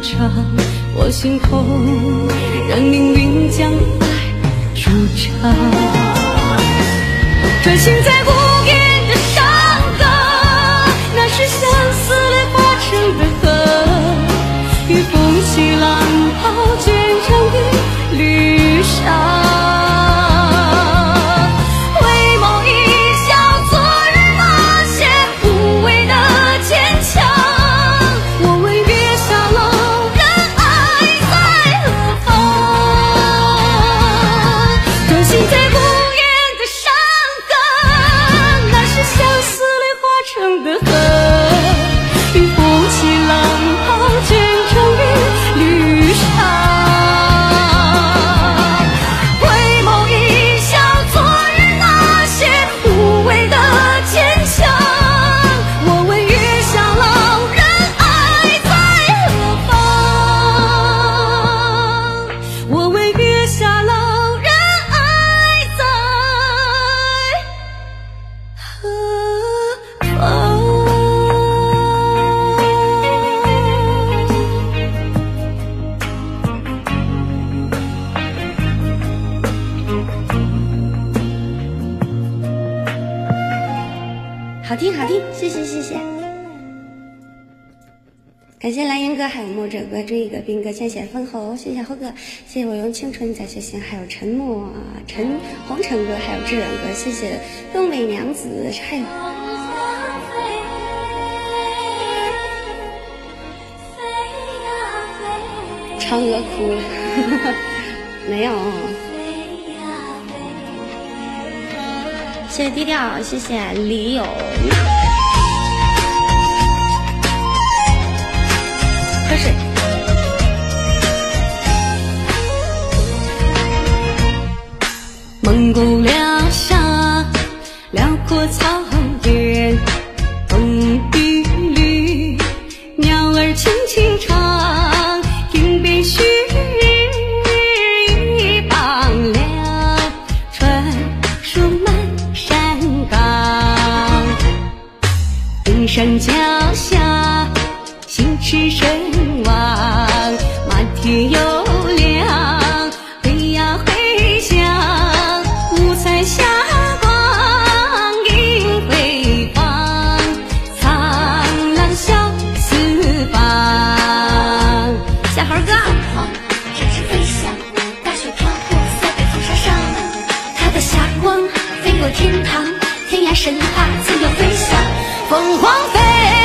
长，我心痛，让命运将爱主张。专心在无边的山岗，那是相思泪化成的河，与风起浪涛卷成一缕纱。 好听好听，谢谢谢谢，感谢蓝颜哥，还有墨者哥、追一个兵哥，谢谢封侯，谢谢侯哥，谢谢我用青春在学习，还有陈默、黄尘哥，还有志远哥，谢谢东北娘子，还有嫦娥哭了，没有。谢谢低调，谢谢李友。喝水。 蒙古两沙，辽阔草原，风碧绿，鸟儿轻轻唱，天边旭日一傍亮，传说满山岗，登山脚下，心驰神往，马蹄优良，飞呀飞翔，五彩霞光映辉煌，苍狼笑四方。 小猴哥，展翅飞翔，大雪飘过塞北风沙上，它的霞光飞过天堂，天涯神话自由飞翔，凤凰飞。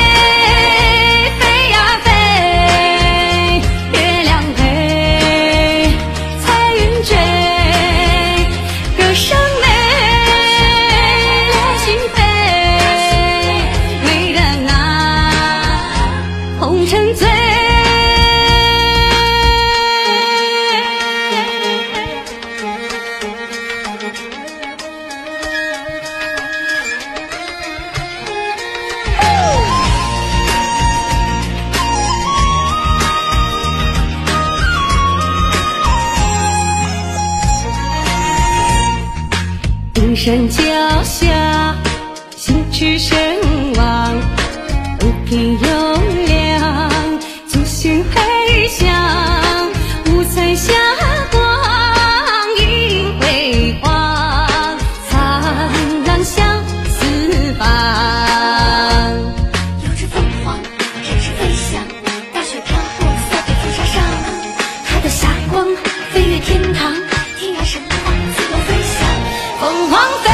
山脚下，心驰神往，风平优良，祖先飞翔，五彩霞光映辉煌，苍狼笑四方。 有只凤凰展翅飞翔，大雪飘过塞北风沙上，它的霞光飞越天堂，天涯神话自由飞翔，凤凰飞。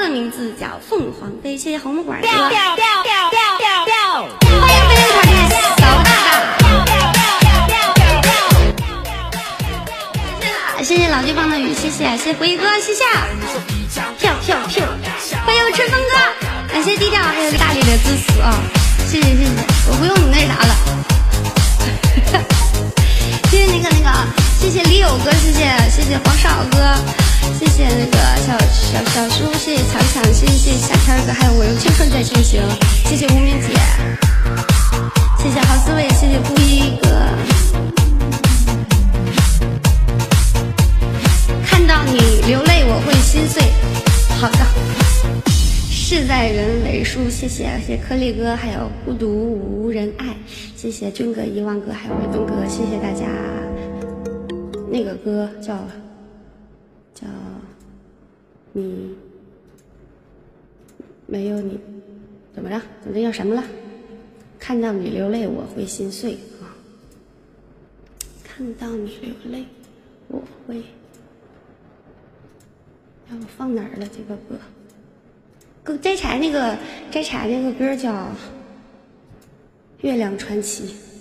谢谢红木管哥，欢迎飞人卡方的雨，谢谢，谢谢辉哥，谢谢，跳跳跳，欢迎春风哥，感谢低调，还有大力的支持啊，谢谢谢谢，我不用你那啥了，谢谢那个，谢谢李友哥，谢谢黄少哥，谢谢那个小叔，谢谢强强，谢谢小天哥，还有我用青春在进行，谢谢无名姐，谢谢好思维，谢谢布衣哥。看到你流泪我会心碎。好的，事在人为树，谢谢颗粒哥，还有孤独无人爱，谢谢军哥、遗忘哥，还有伟东哥，谢谢大家。那个歌叫你没有你怎么了？怎么叫什么了？看到你流泪我会心碎啊！看到你流泪我会。让我放哪儿了？这个歌，摘柴那个歌叫《月亮传奇》。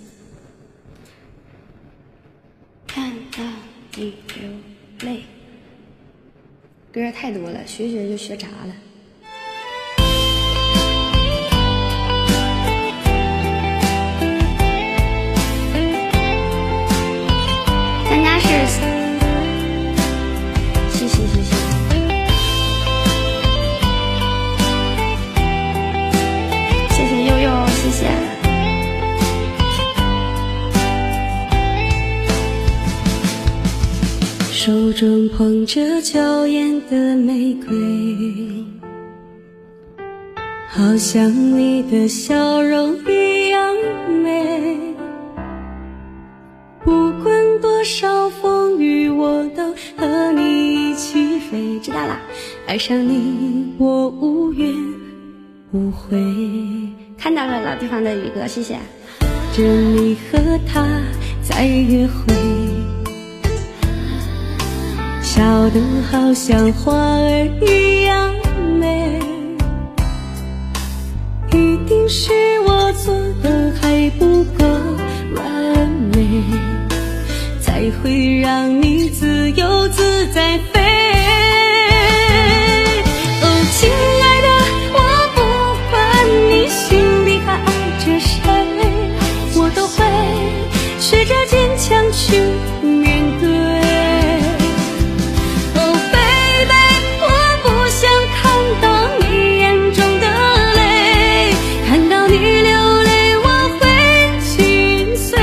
看到你流泪，歌太多了，学就学杂了。咱家是，谢谢。谢谢。手中捧着娇艳的玫瑰，好像你的笑容一样美。不管多少风雨，我都和你一起飞。知道了，爱上你，我无怨无悔。看到了老地方的宇哥，谢谢。着你和他在约会，笑得好像花儿一样美。一定是我做的还不够完美，才会让你自由自在飞。哦，亲爱的，我不管你心里还爱着谁，我都会学着坚强去面对。哦，baby， 我不想看到你眼中的泪，看到你流泪我会心碎。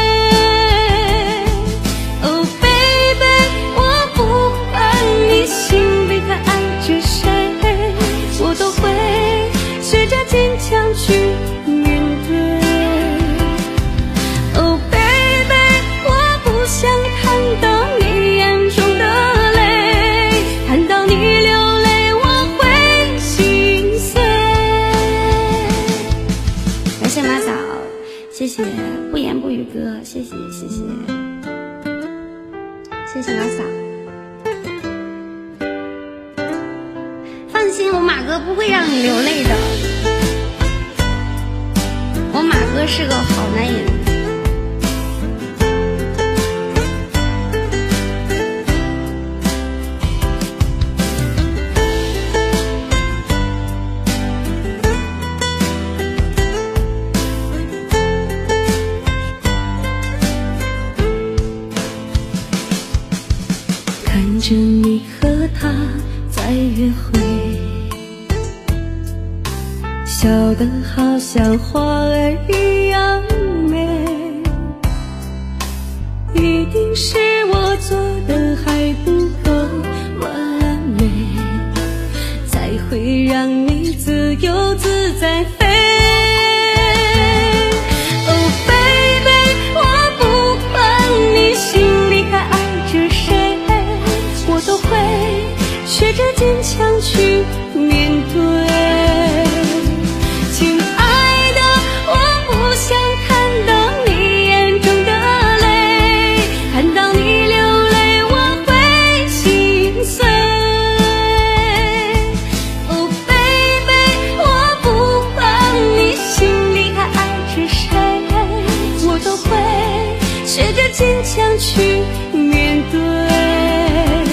哦，baby， 我不管你心里还爱着谁，我都会学着坚强去面对。Oh baby， 我不想看到你眼中的泪，看到你流泪我会心碎。感谢马嫂，谢谢不言不语哥，谢谢马嫂。放心，我马哥不会让你流泪的，我马哥是个好男人。看着你和他在约会，笑得好像花儿一样美。一定是我做的还不够完美，才会让你自由自在飞。Oh baby， 我不管你心里还爱着谁，我都会学着坚强去面对。亲爱的，我不想看到你眼中的泪，看到你流泪我会心碎。Oh baby， 我不管你心里还爱着谁，我都会学着坚强去面对。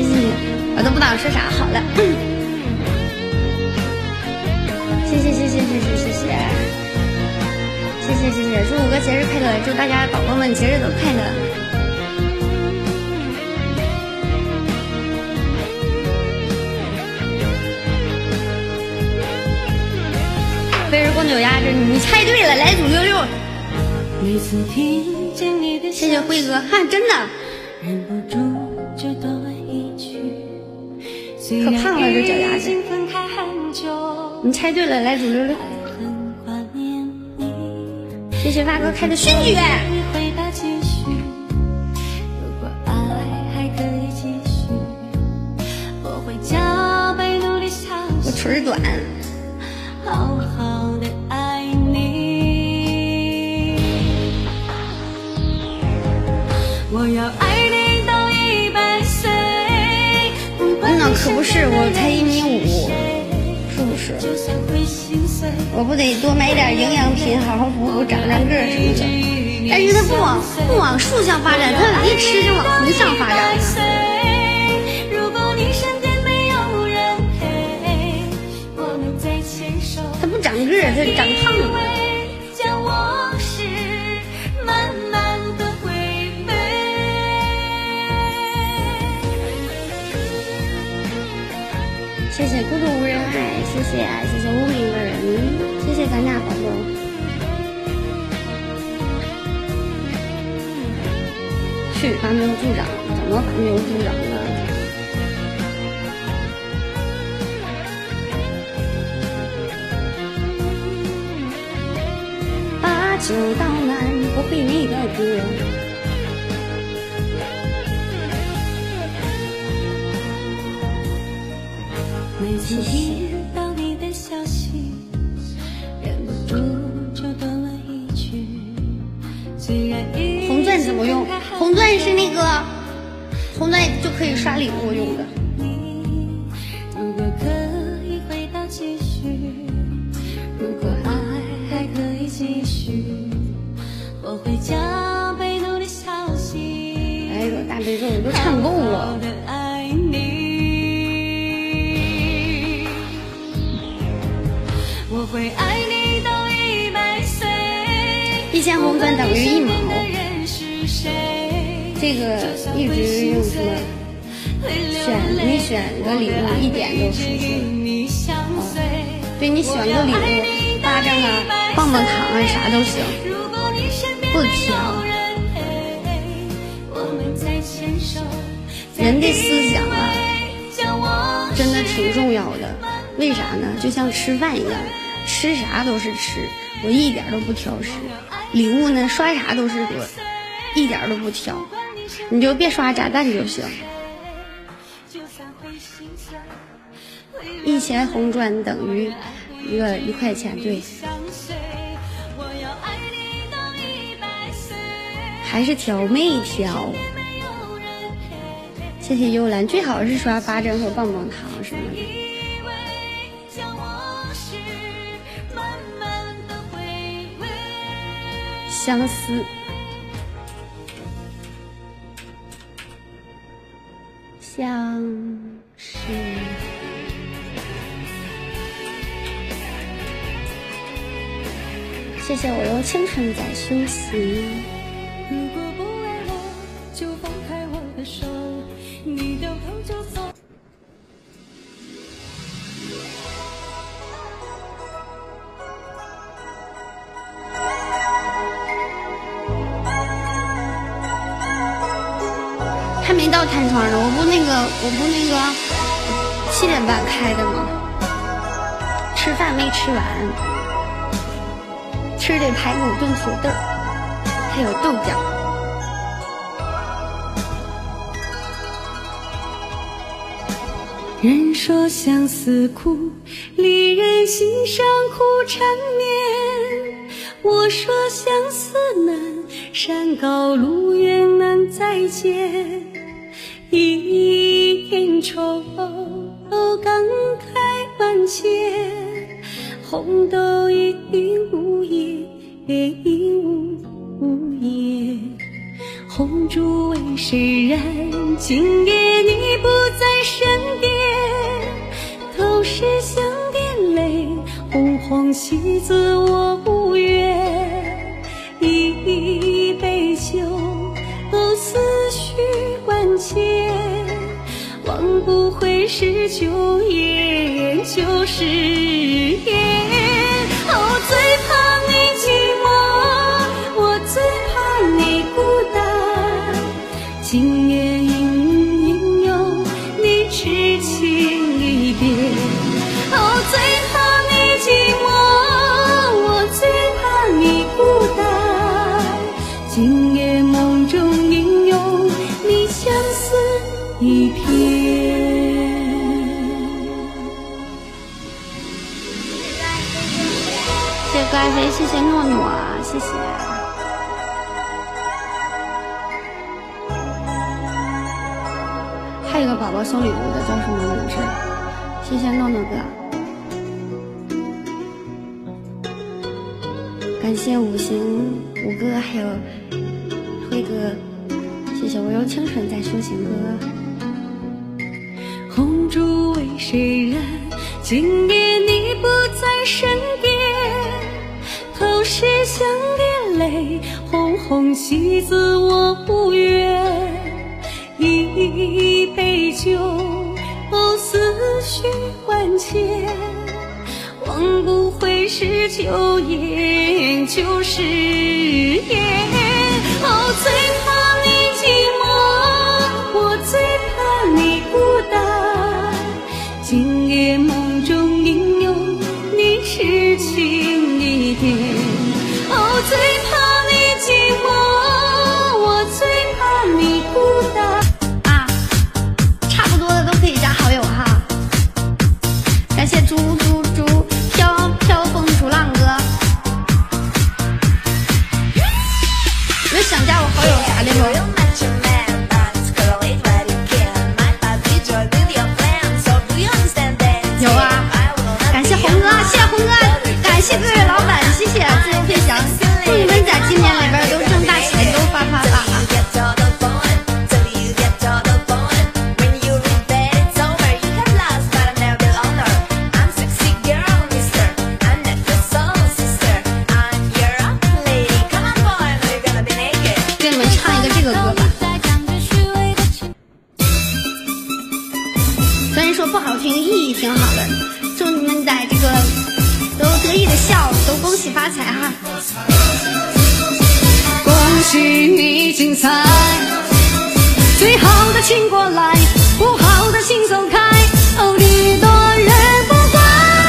我都不知道说啥好了。谢谢，祝5个节日快乐，祝大家宝宝们节日都快乐。飞日公牛呀，这你猜对了，来组66。谢谢辉哥，哈，真的。可胖了这脚丫子。你猜对了，来组66。谢谢发哥开的勋爵。我腿儿短。好好的爱你，我要爱你到100岁。那可不是，我才1.5米，是不是？我不得多买点营养品，好好补补，长长个什么的。但是它不往竖向发展，它一吃就往横向发展了。它不长个儿，它长胖了。谢谢孤独无人爱，谢谢无名的人，谢谢咱家宝宝。去拔苗助长，怎么拔苗助长呢？把酒倒满，不会那个歌。每次听到你的消息，忍不住就多了一句。红钻怎么用？红钻是那个红钻就可以刷礼物用的。如果可以回到继续，如果爱还可以继续，我会加倍努力小心。哎呦，大悲咒我都唱够了。我会爱你到100岁。1000红钻等于1毛。这个一直用什么你选个礼物一点都出去。对，你选个礼物，巴掌啊、棒棒糖啊啥都行，不挑。人的思想啊，真的挺重要的。为啥呢？就像吃饭一样，吃啥都是吃，我一点都不挑食。礼物呢，刷啥都是我一点都不挑，你就别刷炸弹就行。1000红钻等于1块钱，对。还是挑没挑？谢谢幽兰，最好是刷巴掌和棒棒糖什么的。相思，相思。谢谢我用青春在休息。如果不爱我，就放开我的手，你掉头就走。还没到弹窗呢，我不那个7点半开的吗？吃饭没吃完，吃的排骨炖土豆，还有豆角。人说相思苦，离人心上苦缠绵。我说相思难，山高路远难再见。一念愁，感慨万千。红豆应无叶，无叶。红烛为谁燃？今夜你不惜自我无缘，一杯酒，思绪万千，忘不会是旧烟就是烟。最怕你寂寞，我最怕你孤单，今夜应有你痴情一别。最怕你寂寞，我最怕你孤单，今夜梦中应有你相思一片。 谢谢乖飞，谢谢诺诺，谢谢。还有个宝宝送礼物的叫什么名字？谢谢诺诺哥。感谢五行五哥还有辉哥，谢谢我用清纯在抒情歌。 红烛为谁燃？今夜你不在身边，透视相连泪，红红喜自我无缘。一杯酒，思绪万千，忘不会是旧烟就是烟。最怕你寂寞，我最怕你孤单，今夜梦中应有你痴情一点。最怕你寂寞，我最怕你孤单。 差不多的都可以加好友哈。感谢猪飘风逐浪哥。有没有想加我好友啥的吗？有啊，感谢红哥，谢谢红哥，感谢各位老板，谢谢自由飞翔，祝你们在今年里边都挣大钱，都发发发。给你们唱一个这个歌吧，虽然说不好听，意义挺好的。祝你们在这个都得意的笑，都恭喜发财哈！ 恭喜你精彩，最好的请过来，不好的请走开，礼多人不怪。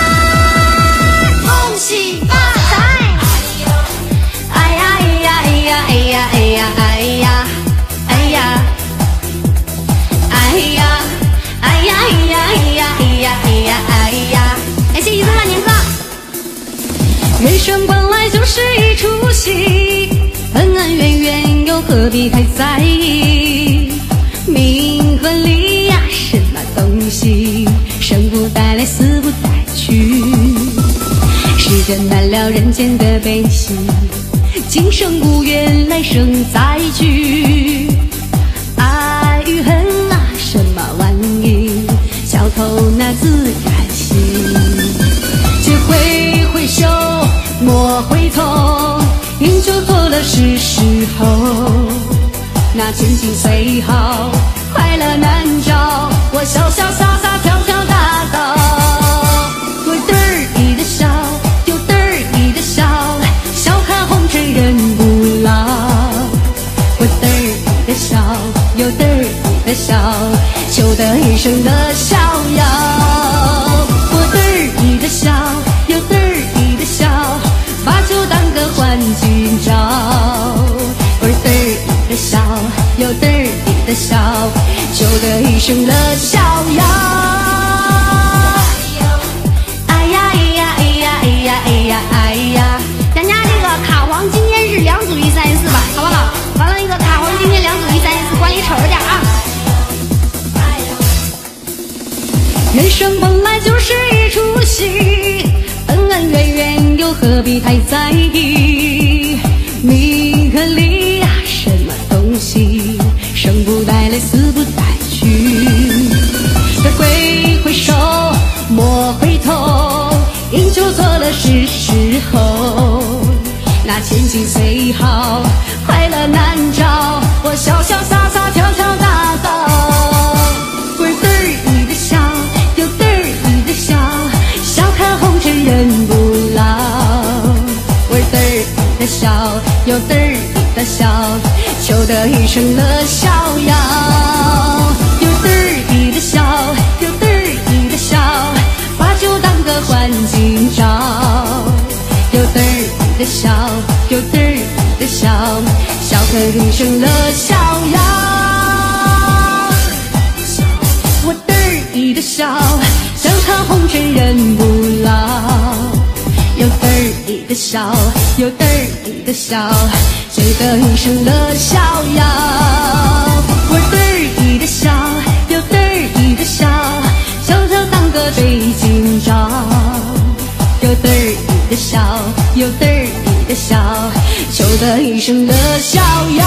恭喜发财！ 哎呀哎呀哎呀哎呀哎呀哎呀哎呀哎呀哎呀哎呀哎呀哎呀哎呀哎呀！ 感谢一个万年哥。 人生本来就是一出戏，恩恩怨怨又何必太在意？名和利呀，什么东西？生不带来，死不带去。世间难料人间的悲喜，今生无缘，来生再聚。爱与恨啊，什么玩意？小偷那自然醒。只挥挥手，莫回头，饮酒作乐是时候。那千金虽好，快乐难找，我潇潇洒洒条条大道。我得意的笑，有得意的笑，笑看红尘人不老。我得意的笑，有得意的笑，求得一生的逍遥。我得意的笑，有得意的笑，把酒当歌换今朝。我得意的笑，有得意的笑，求得一生的逍遥。哎呀哎呀哎呀哎呀哎呀哎呀！ 咱家这个卡皇今天是2组134吧，好不好？完了一个卡皇今天2组134，管理瞅着点啊！ 人生本来就是一出戏，恩恩怨怨又何必太在意？名和利呀，什么东西？生不带来，死不带去。挥挥手，莫回头，饮酒作乐是时那千金虽好，快乐难找。我潇潇洒洒跳跳大道，会嘚儿一的笑，又嘚儿一的笑，笑看红尘人不老。会嘚儿一的笑，又嘚儿一的笑，求得一生乐逍遥。又嘚儿一的笑，又嘚儿一的笑，把酒当个欢今朝。又嘚儿一的笑，又嘚儿一的笑，笑看一生乐逍遥。我嘚儿一的笑，笑看红尘人不老。又嘚儿一的笑，又嘚儿一的笑，觉得一生乐逍遥。我嘚儿一的笑，又嘚儿一的笑，笑笑当个对今朝。又嘚儿一的笑，又嘚儿一的笑，求得一生乐逍遥。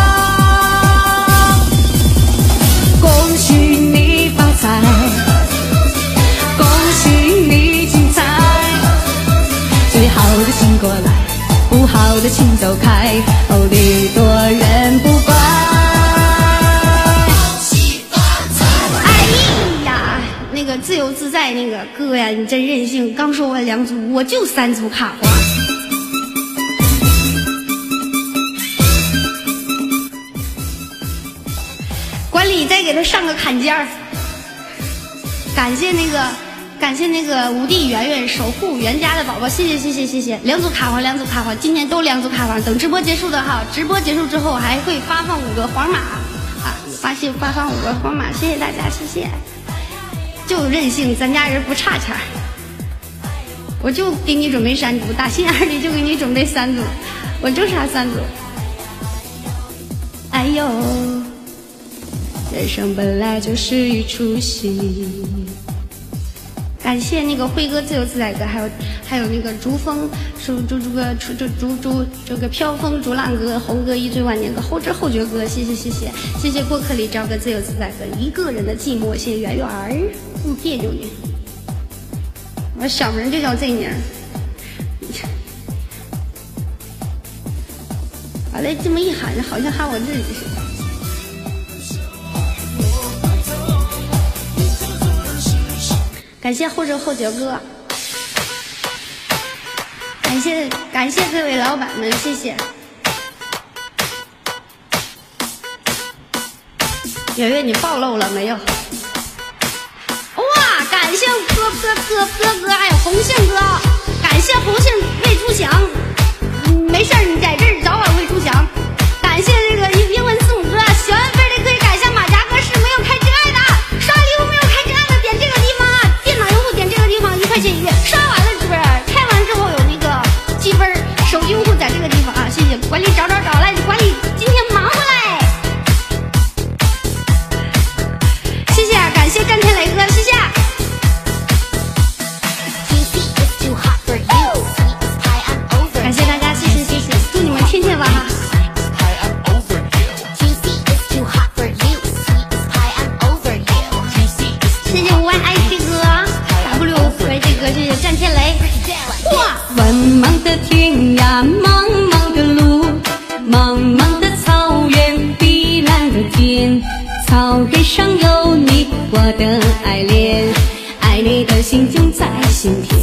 恭喜你发财，恭喜你精彩，最好的请过来，不好的请走开，哦，礼多人不怪。哎呀，那个自由自在那个哥呀，你真任性！刚说完2组，我就3组卡花。管理再给他上个坎肩儿。感谢那个无地圆圆守护原家的宝宝，谢谢谢谢谢谢！2组卡环，2组卡环，今天都2组卡环。等直播结束的哈，直播结束之后还会发放5个黄马啊，发放5个黄马，谢谢大家，谢谢。就任性，咱家人不差钱，我就给你准备3组，打心眼里就给你准备3组，我就差3组。哎呦，人生本来就是一出戏。感谢那个辉哥自由自在哥，还有那个竹风这个飘风竹浪哥，红哥一醉万年哥，后知后觉哥，谢谢谢谢谢谢过客里招哥自由自在哥，一个人的寂寞，谢谢圆圆儿，别扭呢，我小名就叫这名，完了这么一喊，好像喊我自己似的。感谢后知后觉哥，感谢各位老板们，谢谢。圆圆，你暴露了没有？哇！感谢哥，还有红杏哥，感谢红杏未出墙，没事你在这儿早晚会出墙。感谢这个英文字母哥，喜欢飞的可以改一下马甲哥是没有开真爱的，刷礼物没有开真爱的点这个地方啊，电脑用户点这个地方1块钱1月，刷完了是不是？开完之后有那个积分，手机用户在这个地方啊，谢谢管理找来，管理今天忙回来，谢谢，感谢战天雷哥，谢谢。感谢大家，谢谢，祝你们天天晚哈。谢谢5YIC哥 WYG 哥，谢谢战天雷。哇！茫茫的天涯，茫茫的路，茫茫的草原，碧蓝的天，草原上有你，我的爱恋，爱你的心就在心田。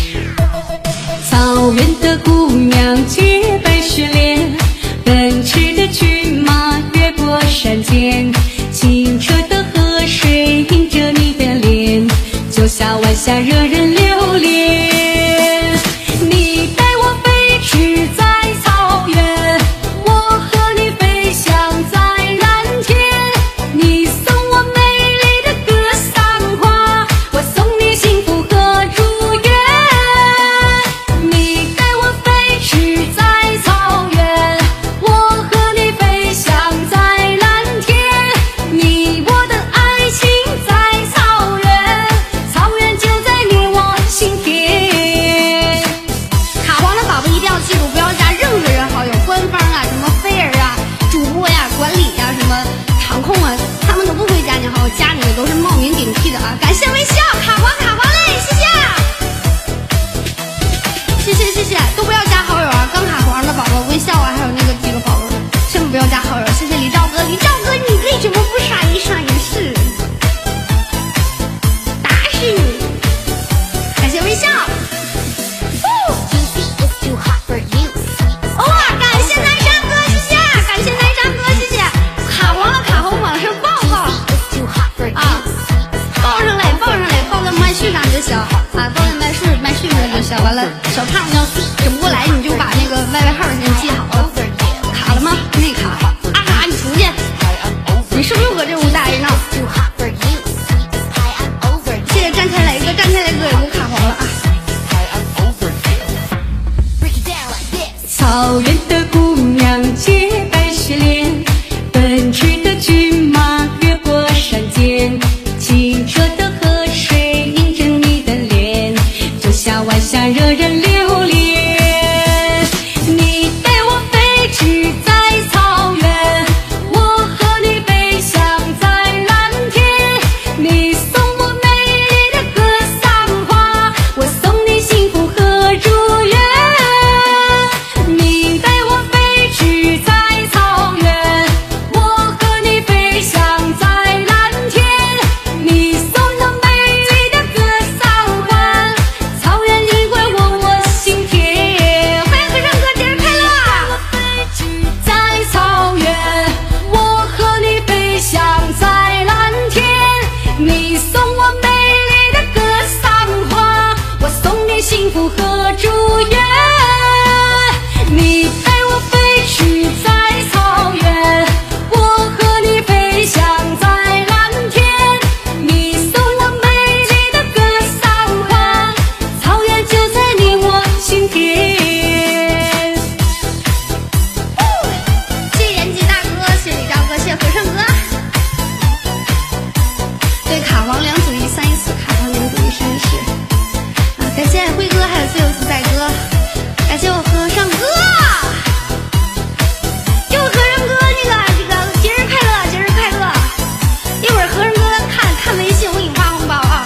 草原的姑娘洁白雪脸，奔驰的骏马越过山间，清澈的河水映着你的脸，九下晚霞惹人留恋。你带我飞驰在草原，我和你飞翔在蓝天，你送我美丽的格桑花，我送你幸福和如愿。你带我飞驰在草原，我和你飞翔在蓝天，你我的爱情在草原，草原就在你消啊，报名卖税的就消。完了，小胖要整不过来，你就把那个 YY 号先记好了。卡了吗？没卡。啊，你出去！你是不是又搁这屋待着呢？谢谢站起来一个，站起来一个也给我卡黄了啊！ 草原的姑娘洁白雪脸，奔驰的骏马越过山间，清澈的河水映着你的脸，就像晚霞惹人留恋。你带我飞驰在草原，我和你飞翔在蓝天，你送我美丽的格桑花，我送你幸福和祝愿。你带我飞驰在草原，我和你飞翔在蓝天，你送的美丽的格桑花，草原里会吻我心田。欢迎和尚哥节日快乐！在草原，我和你飞翔在蓝天，你送我美丽的格桑花，我送你幸福和祝愿。你带我飞驰在草原，我和你飞翔在蓝天，你送我美丽的格桑花，草原就在你我心田。 谢谢延吉大哥，谢谢李大哥，谢谢和尚哥。对，卡黄2组1、3、1、4，卡黄2组1、3、1、4。啊，感谢辉哥，还有自由自在哥，感谢我和尚哥。给我和尚哥这个节日快乐，节日快乐！一会儿和尚哥看微信，我给你发红包啊！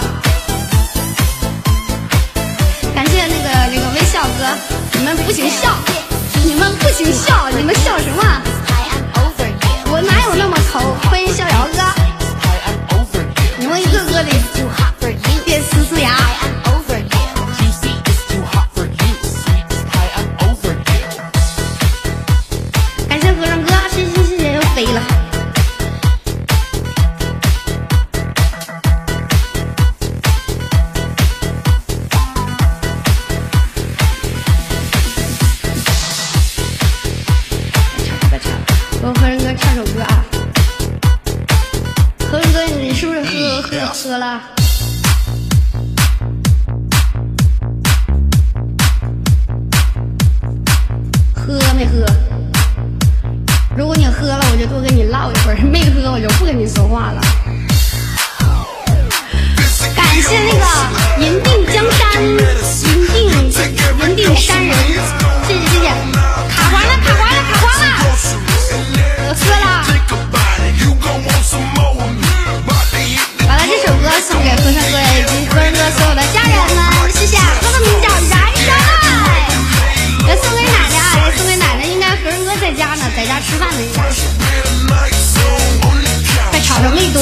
感谢那个微笑哥，你们不行笑，你们不行笑，你们笑什么？我哪有那么抠？欢迎逍遥哥，你们一个个的别呲呲牙。感谢和尚哥，谢谢又飞了。我和尚哥唱首歌啊。和尚哥，你是不是喝了？喝没喝？如果你喝了，我就多跟你唠一会儿；没喝，我就不跟你说话了。感谢那个银锭江山，银锭山人，谢谢，卡黄了，我喝了。完了，这首歌送给和尚哥以及和尚哥所有的家人们，谢谢。歌的名叫《燃烧爱》，来送给奶奶啊，来送给奶奶。应该和尚哥在家呢，在家吃饭呢，应该是。快吵着没多，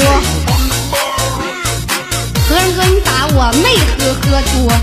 和尚哥你打我没喝多。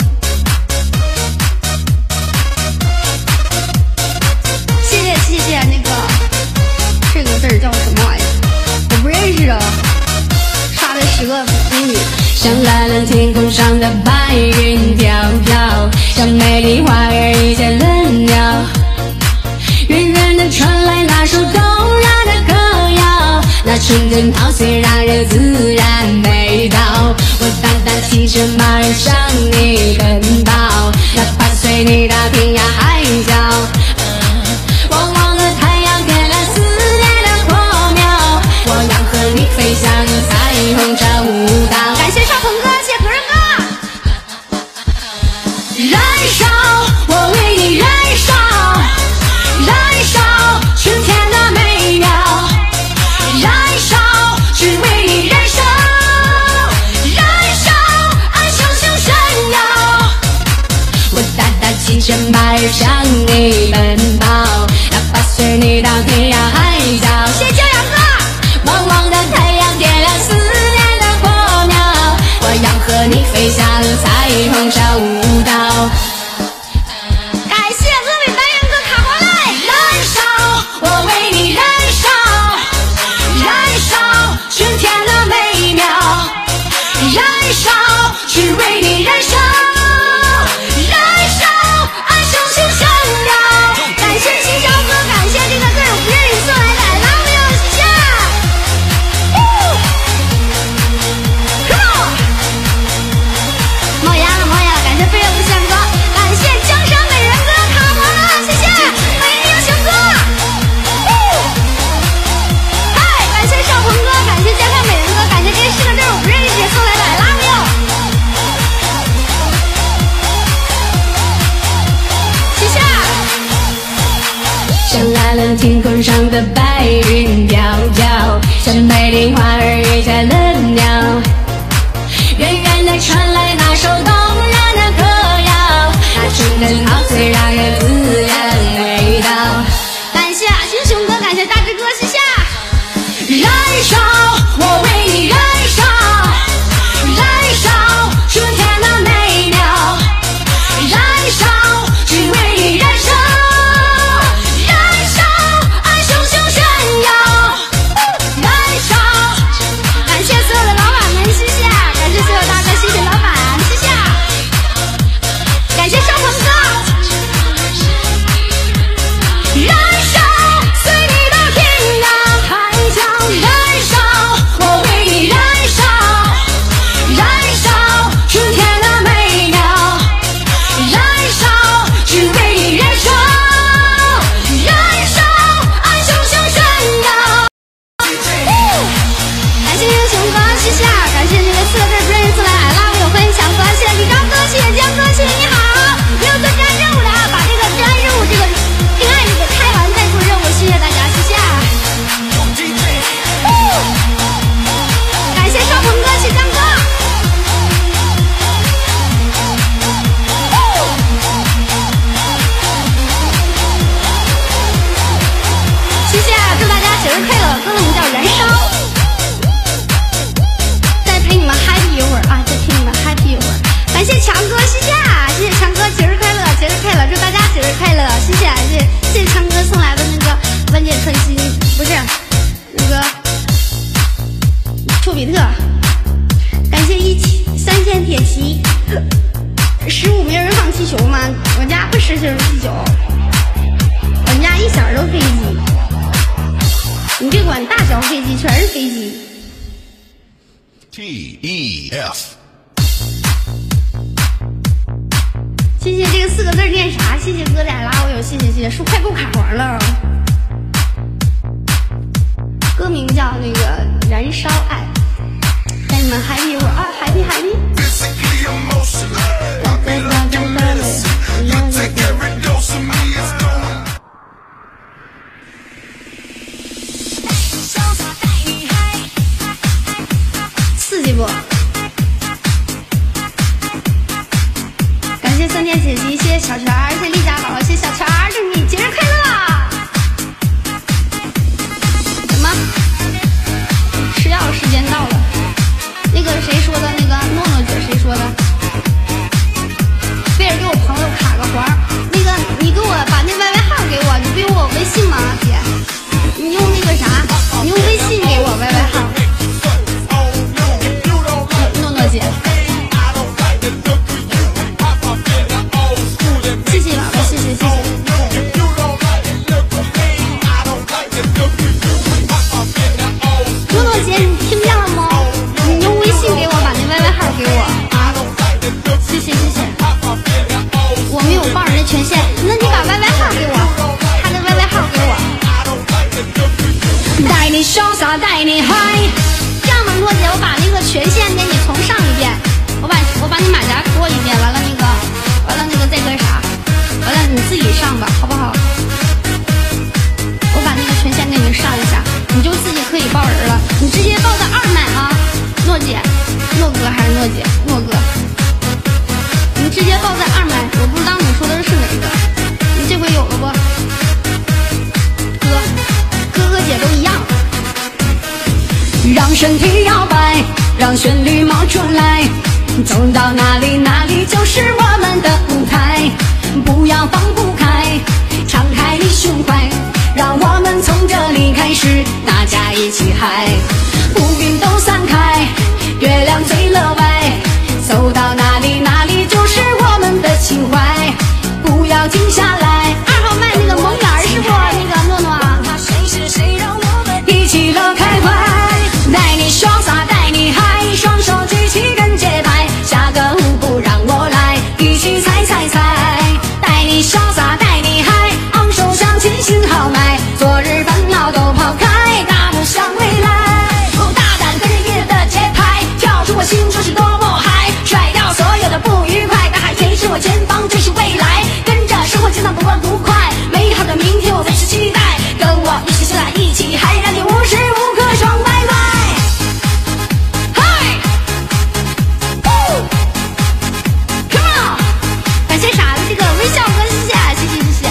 谢谢那个这个字儿叫什么玩意儿？我不认识啊。刷的10个美女。 像蓝蓝天空上的白云飘飘，像美丽花儿遇见了鸟，远远的传来那首动人的歌谣，那纯真陶醉让人自然美到。我淡淡骑着马儿向你奔跑，哪怕随你到天涯海角。汪汪的太阳点亮思念的火苗，我要和你飞翔彩虹这舞蹈。 感谢少鹏哥，谢谢和尚哥。 燃烧，我为你燃烧，燃烧春天的美妙，燃烧只为你燃烧，燃烧爱熊熊闪耀。我大大骑着马儿向你奔跑，哪怕随你到天涯海角。 谢谢骄阳哥。 旺旺的太阳点亮思念的火苗，我要和你飞翔彩虹这舞蹈。 感谢峨眉白羊哥卡黄来。 燃烧，我为你燃烧，燃烧春天的美妙，燃烧，只为你燃烧，燃烧，爱熊熊闪耀。感谢新小哥，感谢这个队伍不认识送来的 I love you， 谢谢。Come on， 冒烟了，冒烟了，感谢飞热无限哥，感谢江山美人哥卡摩了，谢谢，欢迎英雄哥。嗨，感谢少鹏哥，感谢江山美人哥，感谢这4个队伍不认识送来的 I love you， 谢谢。 像蓝蓝天空上的白云飘飘，像美丽花儿遇见了鸟，远远的传来那首动人的歌谣，那纯真陶醉让人自然味道。 感谢英雄哥，感谢大志哥，谢谢。 燃烧，我为你燃烧，燃烧，春天的美妙，燃烧，只为你燃烧，燃烧，爱熊熊闪耀，燃烧。 感谢所有的老板们，谢谢！感谢所有大哥，谢谢老板，谢谢！感谢少鹏哥， 燃烧，随你的听啊，海角燃烧，我为你燃烧，燃烧，春天的美妙，燃烧，只为你燃烧，燃烧，爱熊熊闪耀。 感谢英雄哥，谢谢！感谢这个4个队不认识送来 I love you， 欢迎强哥，谢谢李刚哥，谢谢江哥，谢谢你好！没有做治安任务的啊，把这个治安任务这个定案给开完再做任务，谢谢大家，谢谢！感谢少鹏哥，谢谢江哥。谢谢，祝大家节日快乐！歌名叫《燃烧》，再陪你们 happy 一会儿啊，再陪你们 happy 一会儿。感谢强哥，谢谢，谢谢强哥，节日快乐，节日快乐！祝大家节日快乐！谢谢，谢谢强哥送来的那个万箭穿心，不是那个丘比特。感谢3千铁骑，15没人放气球吗？我家不实行气球，我们家一色都飞机。你别管大小飞机，全是飞机。 TEF。 谢谢这个4个字念啥？谢谢哥俩拉我有，谢谢谢谢，书快够卡环了。歌名叫那个《燃烧爱》，带你们 happy 一会儿啊 ，happy happy。刺激不？感谢3天姐姐，谢谢小泉儿，谢谢丽家宝宝，谢谢小泉儿，祝你节日快乐！什么？吃药时间到了。那个谁说的？那个诺诺姐谁说的？贝尔给我朋友卡个环，那个你给我把那 YY 号给我，你不有我微信吗，姐？你用那个啥？你用微信给我 YY 号。诺诺姐。谢谢宝宝，谢谢谢谢。诺诺姐，你听见了吗？你用微信给我把那 YY 号给我啊！谢谢谢谢。我没有报人的权限，那你把 YY 号给我，他的 YY 号给我。 带你潇洒，带你嗨。 这样吧，诺姐，我把那个权限给你重上一遍，我把你马甲脱一遍，完了那个再搁啥？完了你自己上吧，好不好？我把那个权限给你上一下，你就自己可以报人了。你直接报的2麦啊，诺姐、诺哥还是诺姐、诺哥？你直接报在2麦，我不知道你说的是哪个。你这回有了不？哥姐都一样。 让身体摇摆，让旋律冒出来，走到哪里哪里就是我们的舞台，不要放不开，敞开你胸怀，让我们从这里开始，大家一起嗨，乌云都散开，月亮最乐外， 我前方就是未来，跟着生活节奏不快不快，美好的明天我随时期待，跟我一起秀来一起嗨，让你无时无刻爽歪歪。嗨 ，Come on！ 感谢傻子这个微笑哥，谢谢，谢谢，谢谢。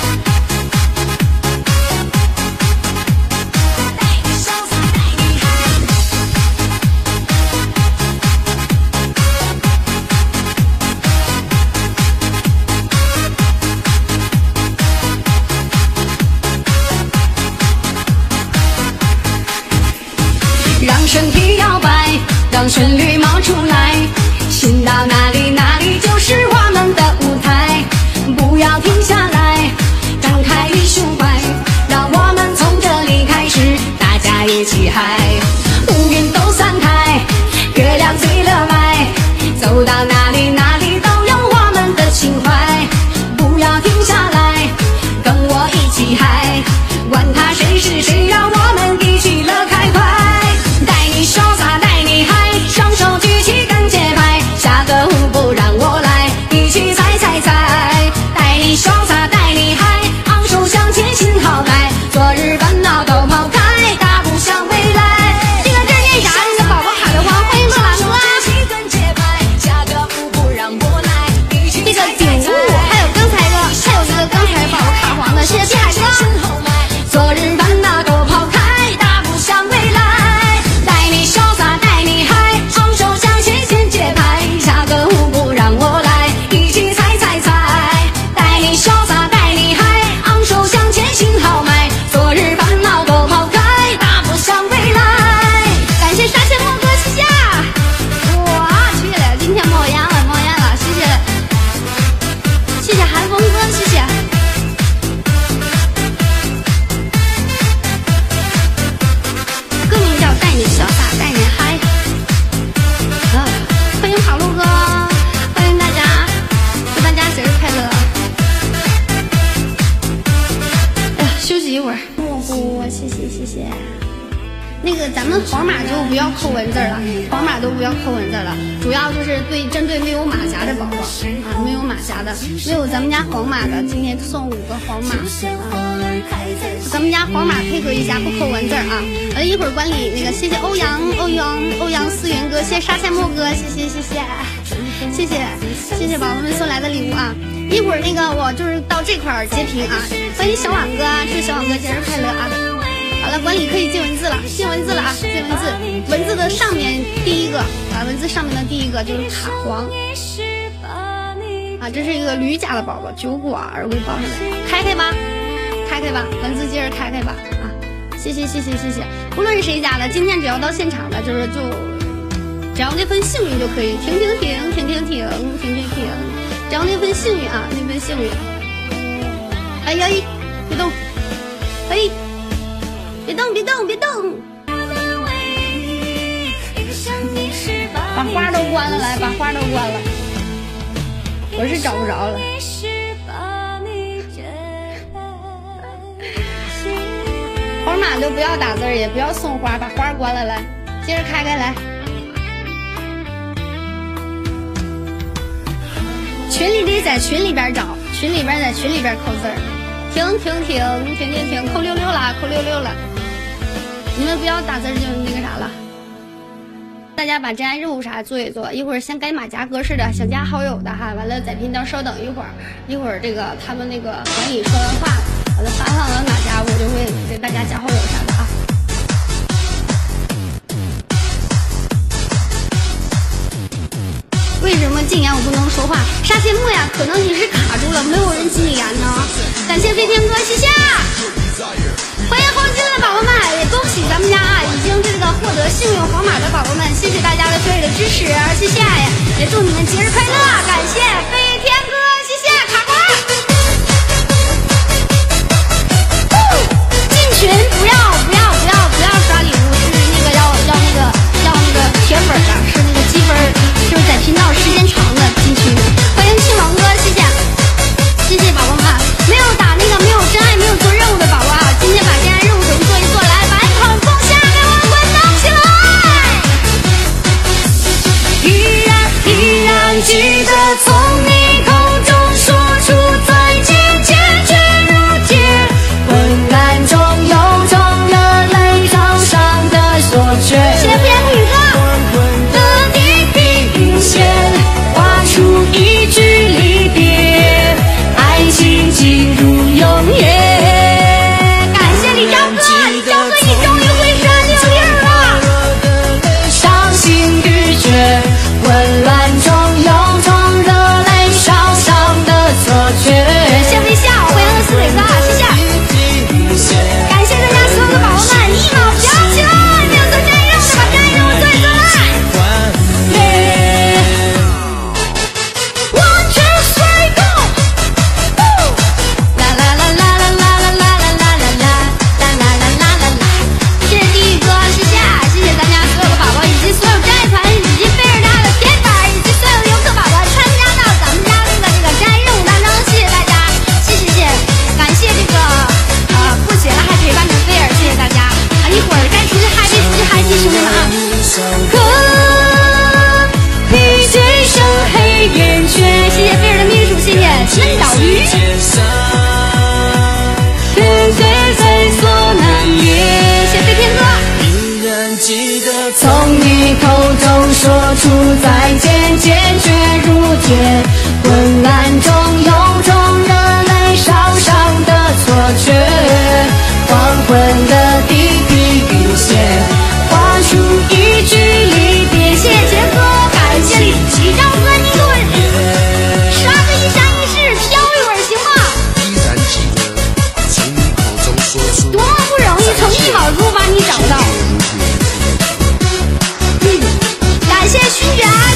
让身体摇摆，让旋律冒出来，心到哪里哪里就是我们的舞台，不要停下来，张开胸怀，让我们从这里开始，大家一起嗨，乌云都散开，月亮最乐卖，走到哪里哪里都有我们的情怀，不要停下来，跟我一起嗨，管他谁是谁，让我们一起乐开怀。潇洒带你嗨，双手举起跟节拍，下个舞步让我来，一起踩踩踩，带你潇洒带你嗨，昂首向前心豪迈，昨日烦恼都抛开，大步向未来。 这个字念啥？这个宝宝卡的话，欢迎乐兰哥。这个顶雾，还有刚才的，还有这个刚才宝宝卡黄的，谢谢碧海哥。 昨日烦恼都抛开，大步向未来。 咱们黄码就不要扣文字了，黄码都不要扣文字了，主要就是针对没有马甲的宝宝啊，没有马甲的，没有咱们家黄码的，今天送5个黄码啊，咱们家黄码配合一下，不扣文字啊。一会儿管理那个，谢谢欧阳思源哥，谢谢沙夏沫哥，谢谢宝宝们送来的礼物啊。一会儿那个我就是到这块截屏啊，欢迎小婉哥啊，祝小婉哥节日快乐啊。好了，管理可以进文字了，进文字了啊，进文字，文字的上面第一个啊，文字上面的第一个就是卡黄啊，这是一个驴家的宝宝，9股耳龟包上来，开吧，文字接着开吧啊，谢谢，无论是谁家的，今天只要到现场的，只要那份幸运就可以，停，只要那份幸运啊，那份幸运，哎呀，别动，哎。别动！把花都关了，来，把花都关了。我是找不着了。黄码就不要打字，也不要送花，把花关了，来，接着开来。群里得在群里边找，在群里边扣字儿。停，扣66了。你们不要打字就那个啥了，大家把真爱任务啥做一做，一会儿先改马甲格式的，想加好友的哈，完了在频道稍等一会儿这个他们那个管理说完话，完了发上了马甲，我就会给大家加好友啥的啊。为什么禁言我不能说话？沙谢木呀，可能你是卡住了，没有人禁你言呢。感谢飞天哥，谢谢。欢迎黄金的宝宝们，也恭喜咱们家啊，已经这个获得幸运黄码的宝宝们，谢谢大家的对的支持，谢谢，也祝你们节日快乐，感谢飞天哥，谢谢卡瓜。进群不要刷礼物，是那个要那个铁粉的，是那个积分，就是在频道时间长的进群。欢迎亲王哥，谢谢宝宝们，没有打那个没有真爱没有做任务的宝宝啊，今天把真爱任务怎么做一做，来把口放下，给我滚动起来！1、2、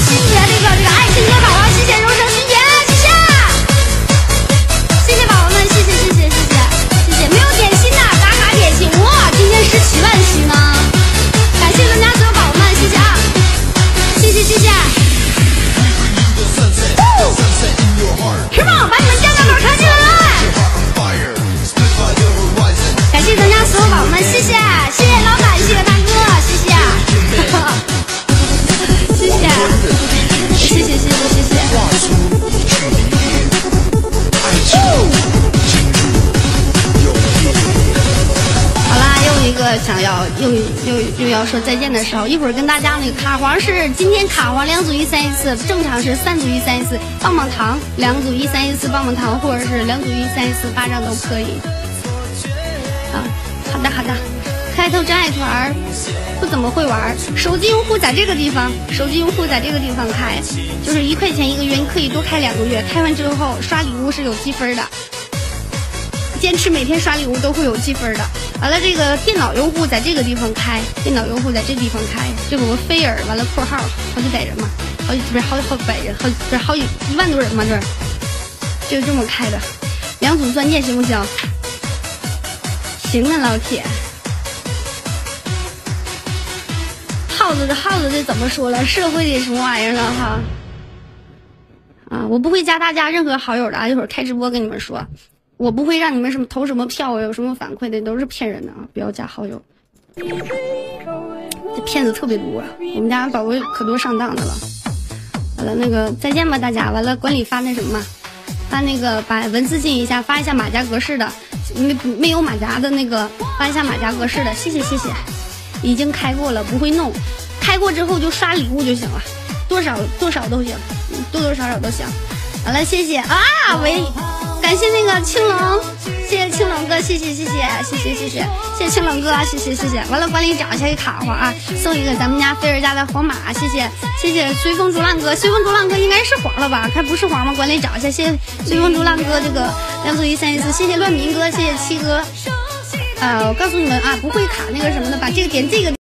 谢这个爱情歌宝宝，谢谢柔声徐姐，谢谢宝宝们，谢谢，没有点心的打卡点心，哇，今天17万喜呢，感谢咱家所有宝宝们，谢谢啊，谢谢。是吗？把你们家长宝传进来！感谢咱家所有宝宝们，谢谢老板，谢谢大哥，谢谢。好啦，又一个想要又要说再见的时候，一会儿跟大家那个卡皇是今天卡皇2组131次，正常是3组131次，棒棒糖2组131次棒棒糖，或者是2组131次巴掌都可以。啊，好的。开头真爱团不怎么会玩，手机用户在这个地方开，就是1块钱1个月，你可以多开2个月，开完之后刷礼物是有积分的，坚持每天刷礼物都会有积分的。完了，这个电脑用户在这个地方开，这有个菲尔，完了括号好几百人嘛，好几百人，好几1万多人嘛，就这么开的。2组钻戒行不行？行啊，老铁。耗子这怎么说了？社会的什么玩意儿了哈？啊，我不会加大家任何好友的啊！一会儿开直播跟你们说，我不会让你们什么投什么票，有什么反馈的，都是骗人的啊！不要加好友，这骗子特别多，我们家宝贝可多上当的了。完了，那个再见吧大家！完了，管理发那什么嘛，发那个把文字进一下，发一下马甲格式的，没有马甲的那个发一下马甲格式的，谢谢。已经开过了，不会弄。开过之后就刷礼物就行了，多少都行，多少都行。好了，谢谢啊，感谢那个青龙，谢谢青龙哥，谢谢青龙哥，谢谢。完了，管理找一下一卡花啊，送一个咱们家菲儿家的黄马，谢谢随风逐浪哥，应该是黄了吧？看不是黄吗？管理找一下，谢谢随风逐浪哥这个2组131，谢谢乱民哥，谢谢七哥。我告诉你们啊，不会卡那个什么的，把这个点这个。